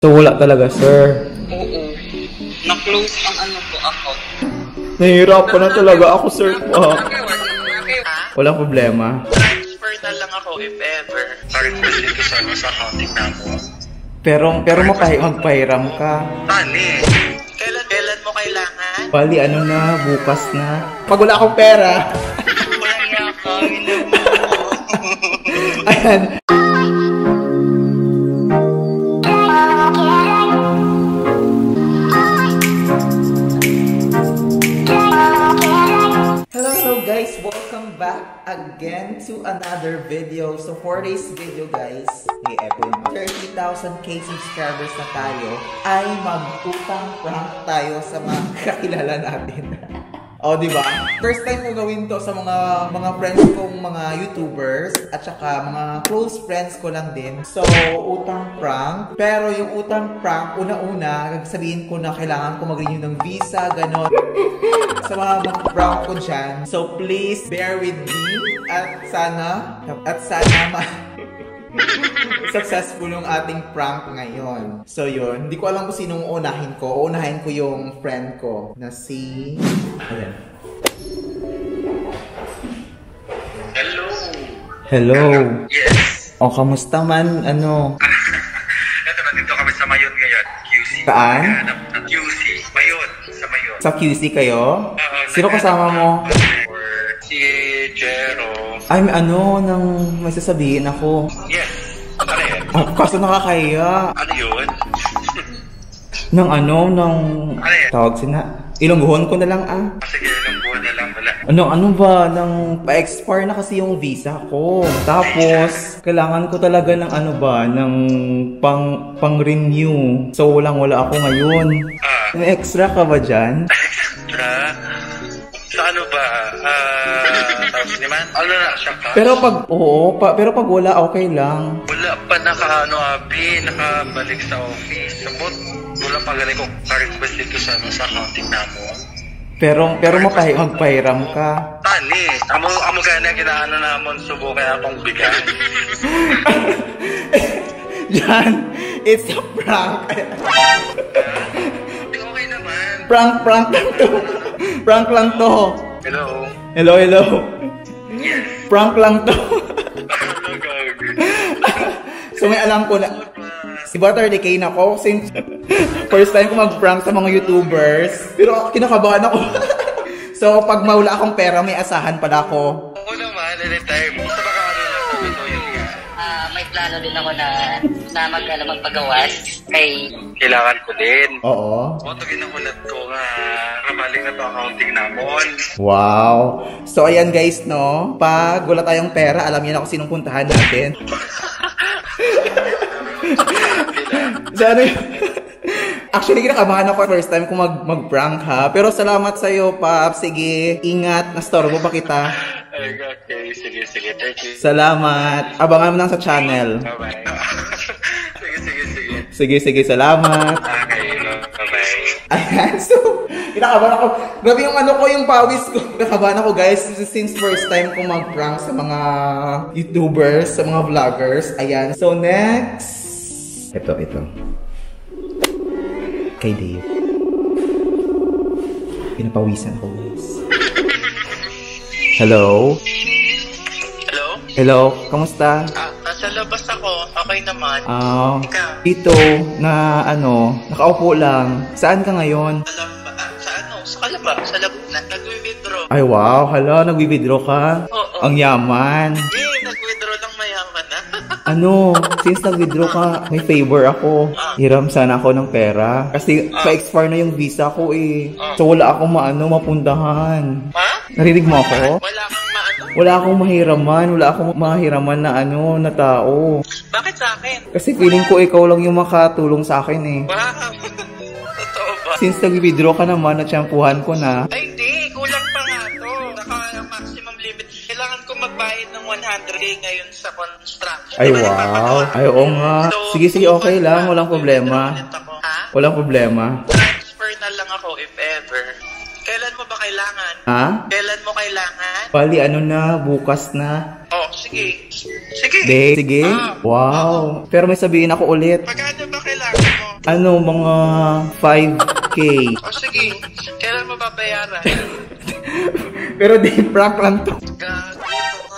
So wala talaga, sir. Oo. Na-close ang ano ko ako. Nahihirapan na talaga ako, sir. Walang problema. Transfer na lang ako if ever. Pa-request dito sa accounting na mo. Pero magpahiram ka. Tani. Kailan mo kailangan? Bali, ano na, bukas na. Pag wala akong pera. Walang yaka. Ayan. Hello guys, welcome back again to another video. So for this video guys, kung 30,000k subscribers na tayo, ay mag-utang prank tayo sa mga kakilala natin. O, diba? First time ko gawin to sa mga friends kong mga YouTubers at saka mga close friends ko lang din. So, utang prank. Pero yung utang prank, una-una, sabihin ko na kailangan ko mag-renew ng visa, ganon. Sa mga mag-prank ko dyan. So, please bear with me at sana successful yung ating prank ngayon. So yun, hindi ko alam kung sinong unahin ko. Unahin ko yung friend ko na si... Ayan. Hello. Hello. Yes. O, kamusta man? Ano? Ito, nandito kami sa Mayon ngayon. QC. Saan? QC. Mayon. Sa Mayon. Sa QC kayo? Sino kasama mo? Si Jero. Ay, may sasabihin ako. Yes. Ano yan? Kaso nakakaya. Ano yun? Nang yan? tawag ilongguhon ko na lang Sige, ilang buwan na lang wala. Ano ba, pa-expire na kasi yung visa ko. Tapos, kailangan ko talaga ng ng pang-renew. So, wala ako ngayon. May extra ka ba dyan? Extra? Sa ano ba? Tapos naman? Ano na siya ka? Pero pag wala, okay lang. Wala pa nakabalik sa office. Sabot, wala pa galing ko ka-request dito sa accounting na mo. Pero magpahiram ka. Tani, amo gana ginaano namon subukan akong bigyan. Jan, it's a prank. Okay naman. Prank lang to. Prank lang to. Hello. Hello. Yes. Prank lang to. So may alam ko na si Butter Decay na ako since first time ko mag-prank sa mga YouTubers. Pero kinakabahan ako. So pag mawala akong pera, may asahan pala ako. Oo naman, anytime. Basta baka lang ito yun nga. May plano din ako na magpagawas kay... Kailangan ko din. Oo. Ito ginakulat ko nga. Kabaling na to accounting namon. Wow. So ayan guys, no? Pag wala tayong pera, alam niyo na kung sinong puntahan natin. So ano actually, kinakabahan ako first time kung mag-prank ha. Pero salamat sa'yo, Pap. Sige, ingat. Nastorbo pa kita. Okay, sige. Thank you. Salamat. Abangan mo lang sa channel. Bye-bye. Sige, salamat. Okay, bye-bye. Ayan, so, kinakabahan ako. Grabe yung yung pawis ko. Kinakabahan ako, guys. Since first time ko mag-prank sa mga YouTubers, sa mga vloggers. Ayan. So, next. Ito. Kay Dave. Pinapawisan ako, guys. Hello? Hello? Kamusta? Nasa labas ako. Okay naman. Ikaw? Dito, nakaupo lang. Saan ka ngayon? Sa kalaba. Sa Laguna. Nag-withdraw. Ay, wow. Hala, nag-withdraw ka? Oo. Ang yaman. Nag-withdraw lang mayaman na. Since nag-withdraw ka, may favor ako. Hiram sana ako ng pera. Kasi pa-expire na yung visa ko eh. So wala akong mapundahan. Ha? Narinig mo ako? Wala kang Wala akong mahiraman na na tao. Bakit sa akin? Kasi feeling ko ikaw lang yung makatulong sa akin eh. Wow. Totoo ba? Since nag-withdraw ka naman, natsyampuhan ko na. Ay, hindi. Kulang pa nga to. Naka-maximum limit. Kailangan ko magbayad ng 100k ngayon sa construction. Ay, wow. Ay, oo nga. Sige, okay lang. Walang problema. Walang problema. Transfer na lang ako if ever. Kailan mo ba kailangan? Ha? Kailan mo kailangan? Bali, bukas na. Oh, sige. Sige. Sige? Wow. Pero may sabihin ako ulit. Magkano ba kailangan mo? Ano, mga 5K. O sige, kailan mo babayaran? Pero di, prank lang to. Gago ka.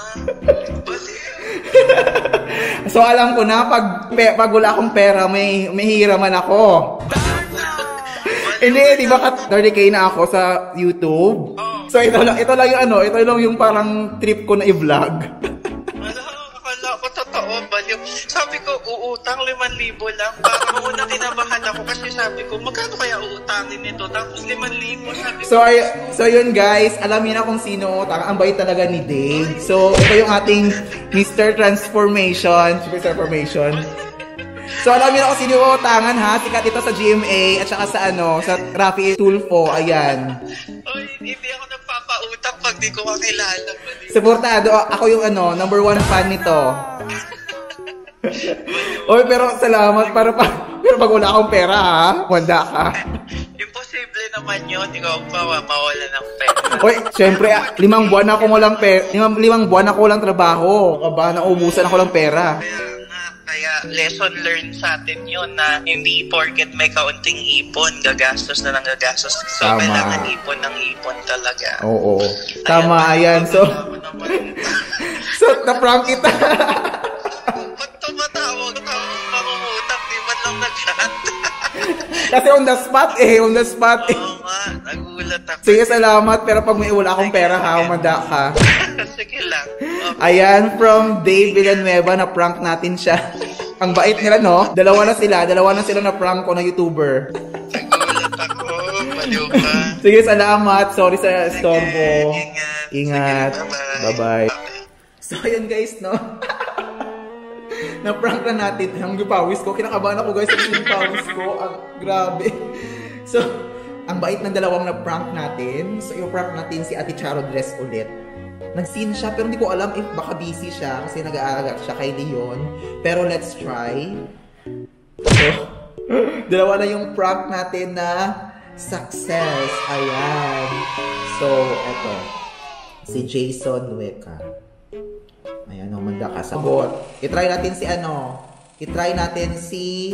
So alam ko na, pag wala akong pera, may hiraman ako. Hindi, di ba 30K na ako sa YouTube? So ito lang yung parang trip ko na i-vlog. Akala ko totoo ba yun? Sabi ko, uutang 5,000 lang. Parang una tinabahan ako kasi sabi ko, magkano kaya uutangin nito? Tapos 5,000, sabi ko. So yun guys, alam niyo na kung sino utang. Ang bait talaga ni Dave. So ito yung ating Mr. Transformation, Super Transformation. So alam niyo na kung sino utangan ha. Sikat ito sa GMA at saka sa Rafi Tulfo. Ayan. Oy, hindi ako nagpapautang pag di ko kakilala. Supportado. Ako yung number 1 fan nito. Oy, pero salamat. Pero pag wala akong pera ha, wanda ka. Imposible naman yun. Ikaw pa mawala ng pera. Oy, syempre, 5 buwan ako walang pera. 5 buwan ako walang trabaho. Kaba, naubusan ako lang pera. Kaya lesson learned sa atin yun na hindi porket may kaunting ipon, gagastos na ng gagastos. So, tama. Kailangan ipon ng ipon talaga. Oo. Tama, ayan. So, na-prank kita. Ba't tumatawag? Tapos mangungutang, di ba lang nag-chat? Kasi on the spot. Oo nga, nagulat ako. Sige, salamat. Pero pag may wala akong pera ha, umanda ka. Sige lang. Okay. Ayan, from Dave Villanueva, na-prank natin siya. Ang bait nila, no? Dalawa na sila na prank ko na YouTuber. Nagulat ako. Baliw ka. Sige, salamat. Sorry sa storbo. Ingat. Sige, bye-bye. So, ayun guys, no? Na-prank na natin. Ang pawis ko. Kinakabahan ako guys. Ang pawis ko. Grabe. So, ang bait ng dalawang na-prank natin. So, i-prank natin si Ate Charo Dress ulit. Nag-scene siya, pero hindi ko alam if baka busy siya kasi nag-aaral siya kay Leon. Pero let's try. So, dalawa na yung prank natin na success. Ayan. So, eto. Si Jason Weka. Ayan, umanda ka. Sagot. I-try natin si I-try natin si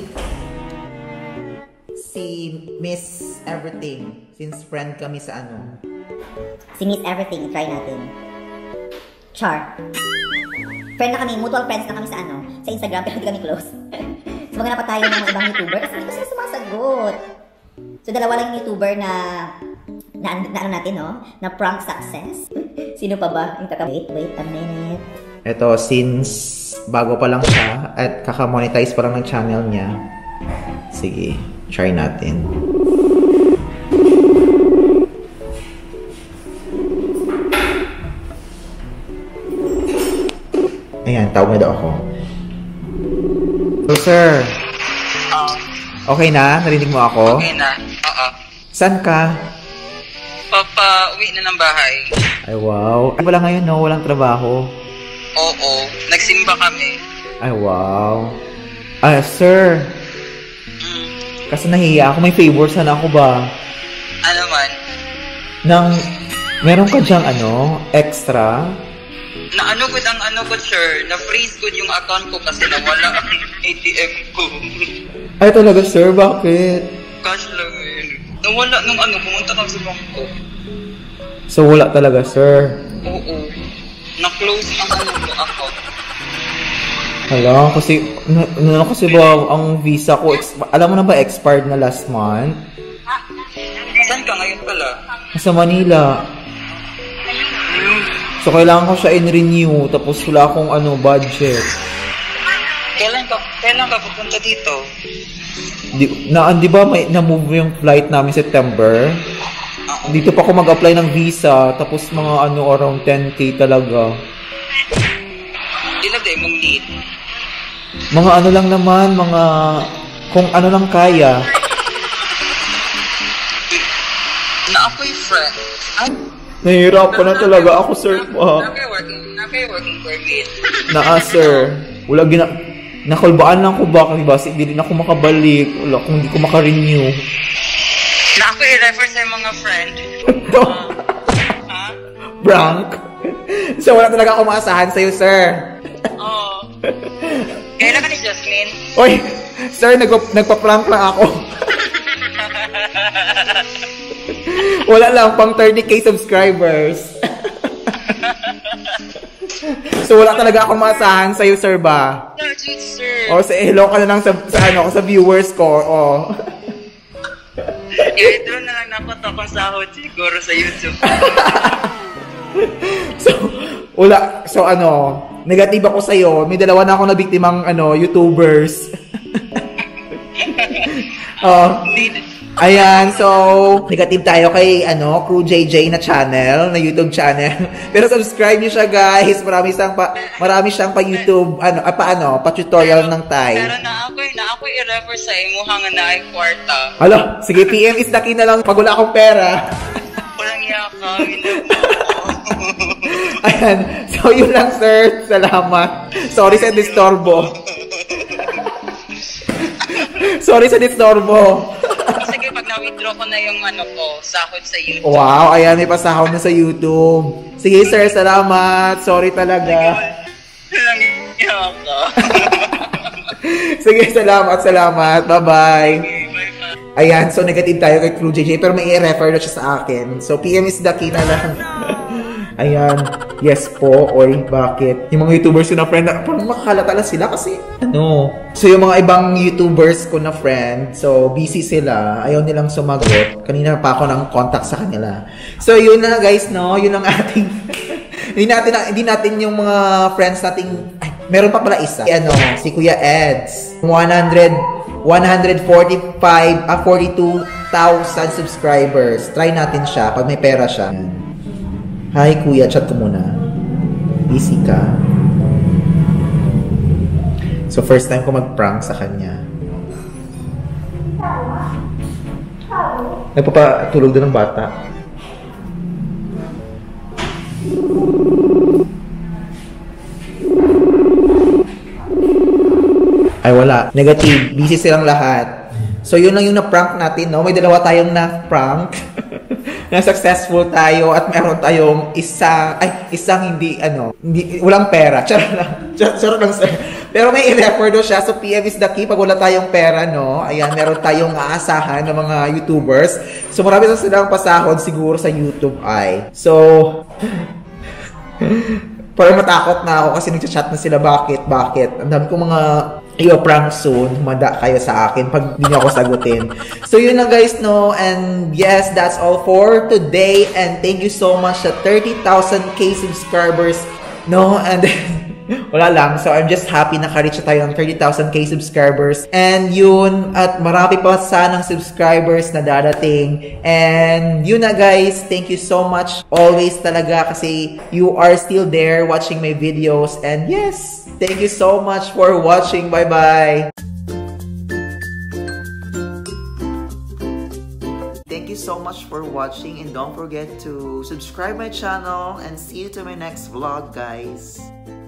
Miss Everything. Since friend kami sa Si Miss Everything, try natin. Char. Friend na kami, mutual friends na kami sa Instagram, pero hindi kami close. So, maghanap pa tayo ng mga ibang YouTuber kasi hindi ko sila sumasagot. So, dalawa lang yung YouTuber na natin, no? Na prank success. Sino pa ba? Wait a minute. Ito, since bago pa lang siya at kaka-monetize pa lang ng channel niya. Sige, try natin. Ayan, tawag na daw ako. So, sir. Okay na? Narinig mo ako? Okay na. Oo. Saan ka? Uwi na ng bahay. Ay, wow. Ay, wala ngayon, no? Walang trabaho. Oo. Nagsimba kami. Ay, wow. Ay, sir. Kasi nahiya ako. May favor sana ako ba? Ano man? Meron ka dyang extra? Na sir, na-freeze ko yung account ko kasi nawala ang ATM ko. Ay talaga sir, bakit? Cash lang yun. Nawala nung pumunta kami sa bangko. So wala talaga sir? Oo. Na-close ang account. Hala, kasi ba ang visa ko, alam mo na ba expired na last month? Saan ka ngayon pala? Sa Manila. So, kailangan ko siya in-renew, tapos wala akong budget. Kailan ka pupunta dito? Di ba may na-move yung flight namin September? Dito pa ako mag-apply ng visa, tapos mga around 10K talaga. Ilagay mong need. Mga lang naman, kung lang kaya. Na ako'y friend. Nahihirapan na talaga ako, sir. Naka-working permit. Sir. Wala nakulbaan lang ko ba? Kasi hindi rin ako makabalik. Wala, kung hindi ko makarenew. Na ako i-refer sa mga friend. Ha? Prank? So, wala talaga ako maasahan sa'yo, sir. Oo. Kailan ka ni Jasmine? Oy! Sir, nagpa-prank lang ako. Wala lang, pang 30k subscribers. So, wala talaga akong maasahan sa'yo, sir ba? Sir. O, hello ka na lang sa viewers ko. O. Doon na lang dapat akong sahod siguro sa YouTube. So, negative ako sa'yo. May dalawa na akong nabiktimang, YouTubers. Ayan, so, negative tayo kay, Crew JJ na channel, na YouTube channel. Pero subscribe niyo siya, guys. Marami siyang pa-YouTube, pa-tutorial ng Thai. Pero na ako i-refer sa imo hanga na ay kwarta. Alo, sige, PM is Daki na lang pag wala akong pera. Walang yaka, Ayan, so yun lang, sir. Salamat. Sorry sa disturbo. Sorry sa disturbo. Sige, pag na-withdraw ko na yung sahod sa YouTube. Wow, ayan, may pasahod na sa YouTube. Sige, sir, salamat. Sorry talaga. Walang yaka. Sige, salamat. Bye-bye. Okay, bye-bye. Ayan, so negative tayo kay Crew JJ, pero may i-refer na siya sa akin. So, PM is Daki na lang. Ayan, yes po. Oy, bakit? Yung mga YouTubers ko na friend, parang makakalata lang sila kasi, So, yung mga ibang YouTubers ko na friend, so, busy sila. Ayaw nilang sumagot. Kanina pa ako ng contact sa kanila. So, yun na guys, Yun ang ating, hindi natin yung mga friends nating, meron pa pala isa. Si Kuya Eds. 42,000 subscribers. Try natin siya pag may pera siya. Hi, Kuya. Chat ko muna. Busy ka. So, first time ko mag-prank sa kanya. Nagpapatulog doon ng bata. Ay, wala. Negative. Busy silang lahat. So, yun lang yung na-prank natin, May dalawa tayong na-prank. Na successful tayo at meron tayong isang hindi, walang pera. Charot lang, sir. Pero may i-refer doon siya. So, PM is Daki pag wala tayong pera, Ayan, meron tayong aasahan ng mga YouTubers. So, marami na silang pasahod siguro sa YouTube So, parang matakot na ako kasi nagchat na sila. Bakit? Ang dami kong mga i-prank soon. Manda kayo sa akin pag hindi niyo ako sagutin. So, yun lang guys, And yes, that's all for today. And thank you so much sa 30,000k subscribers, And wala lang. So, I'm just happy naka-reach tayo ng 30,000k subscribers. And yun, at marami pa sanang subscribers na dadating. And yun na guys, thank you so much. Always talaga kasi you are still there watching my videos. And yes, thank you so much for watching. Bye-bye. Thank you so much for watching and don't forget to subscribe my channel and see you to my next vlog, guys.